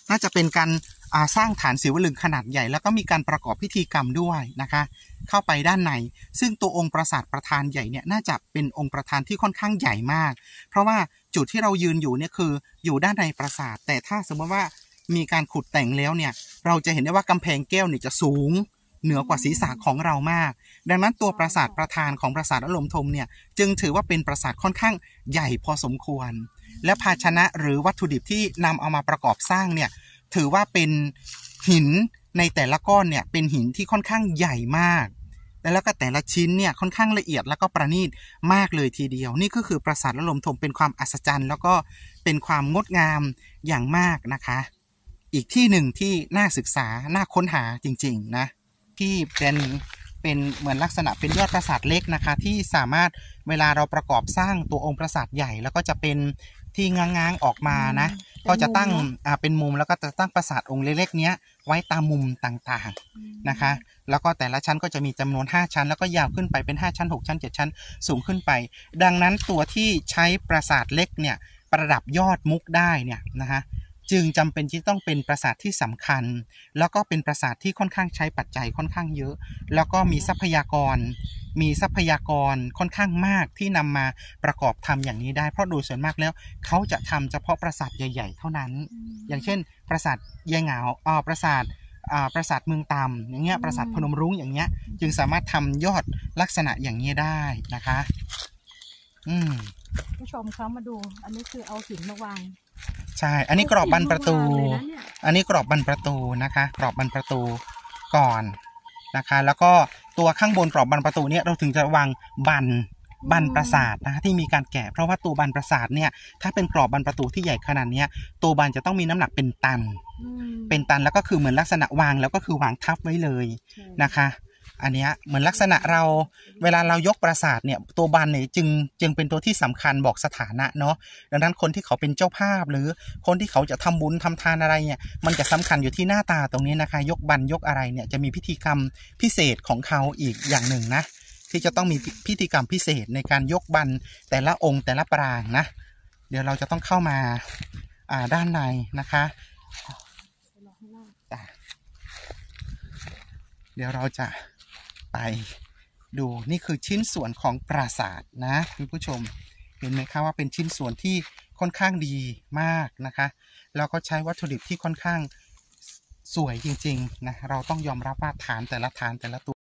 น่าจะเป็นการสร้างฐานศิวลึงขนาดใหญ่แล้วก็มีการประกอบพิธีกรรมด้วยนะคะเข้าไปด้านในซึ่งตัวองค์ปราสาทประธานใหญ่เนี่ยน่าจะเป็นองค์ประธานที่ค่อนข้างใหญ่มากเพราะว่าจุดที่เรายืนอยู่เนี่ยคืออยู่ด้านในปราสาทแต่ถ้าสมมติว่ามีการขุดแต่งแล้วเนี่ยเราจะเห็นได้ว่ากำแพงแก้วเนี่ยจะสูงเหนือกว่าศีรษะของเรามากดังนั้นตัวปราสาทประธานของปราสาทอลมทมเนี่ยจึงถือว่าเป็นปราสาทค่อนข้างใหญ่พอสมควรและภาชนะหรือวัตถุดิบที่นำเอามาประกอบสร้างเนี่ยถือว่าเป็นหินในแต่ละก้อนเนี่ยเป็นหินที่ค่อนข้างใหญ่มากแล้วก็แต่ละชิ้นเนี่ยค่อนข้างละเอียดแล้วก็ประณีตมากเลยทีเดียวนี่ก็คือปราสาทอลมทมเป็นความอัศจรรย์แล้วก็เป็นความงดงามอย่างมากนะคะอีกที่หนึ่งที่น่าศึกษาน่าค้นหาจริงๆนะที่เป็นเหมือนลักษณะเป็นยอดปราสาทเล็กนะคะที่สามารถเวลาเราประกอบสร้างตัวองค์ปราสาทใหญ่แล้วก็จะเป็นที่ง้างๆออกมานะก็จะตั้งเป็นมุมแล้วก็จะตั้งปราสาทองค์เล็กๆเนี้ยไว้ตามมุมต่างๆนะคะแล้วก็แต่ละชั้นก็จะมีจำนวน5ชั้นแล้วก็ยาวขึ้นไปเป็น5ชั้น6ชั้น7ชั้นสูงขึ้นไปดังนั้นตัวที่ใช้ปราสาทเล็กเนี่ยประดับยอดมุกได้เนี่ยนะคะจึงจำเป็นที่ต้องเป็นปราสาทที่สำคัญแล้วก็เป็นปราสาทที่ค่อนข้างใช้ปัจจัยค่อนข้างเยอะแล้วก็มีทรัพยากรค่อนข้างมากที่นำมาประกอบทำอย่างนี้ได้เพราะโดยส่วนมากแล้วเขาจะทำเฉพาะปราสาทใหญ่ๆเท่านั้นอย่างเช่นปราสาทยายเหงาปราสาทเมืองตำอย่างเงี้ยปราสาทพนมรุ้งอย่างเงี้ยจึงสามารถทำยอดลักษณะอย่างนี้ได้นะคะผู้ชมเขามาดูอันนี้คือเอาหินมาวางใช่อันนี้กรอบบันประตูอันนี้กรอบบันประตูนะคะกรอบบันประตูก่อนนะคะแล้วก็ตัวข้างบนกรอบบันประตูเนี่ยเราถึงจะวางบันปราสาทนะคะที่มีการแกะเพราะว่าตัวบันปราสาทเนี่ยถ้าเป็นกรอบบันประตูที่ใหญ่ขนาดนี้ตัวบันจะต้องมีน้ำหนักเป็นตันแล้วก็คือเหมือนลักษณะวางแล้วก็คือวางทับไว้เลยนะคะอันนี้เหมือนลักษณะเราเวลาเรายกปราสาทเนี่ยตัวบันเนี่ยจึงเป็นตัวที่สำคัญบอกสถานะเนาะดังนั้นคนที่เขาเป็นเจ้าภาพหรือคนที่เขาจะทำบุญทำทานอะไรเนี่ยมันจะสำคัญอยู่ที่หน้าตาตรงนี้นะคะยกบันยกอะไรเนี่ยจะมีพิธีกรรมพิเศษของเขาอีกอย่างหนึ่งนะที่จะต้องมีพิธีกรรมพิเศษในการยกบันแต่ละองค์แต่ละปรางนะเดี๋ยวเราจะต้องเข้ามาด้านในนะคะเดี๋ยวเราจะไปดูนี่คือชิ้นส่วนของปราสาทนะคุณผู้ชมเห็นไหมคะว่าเป็นชิ้นส่วนที่ค่อนข้างดีมากนะคะแล้วก็ใช้วัตถุดิบที่ค่อนข้างสวยจริงๆนะเราต้องยอมรับว่าฐานแต่ละตัว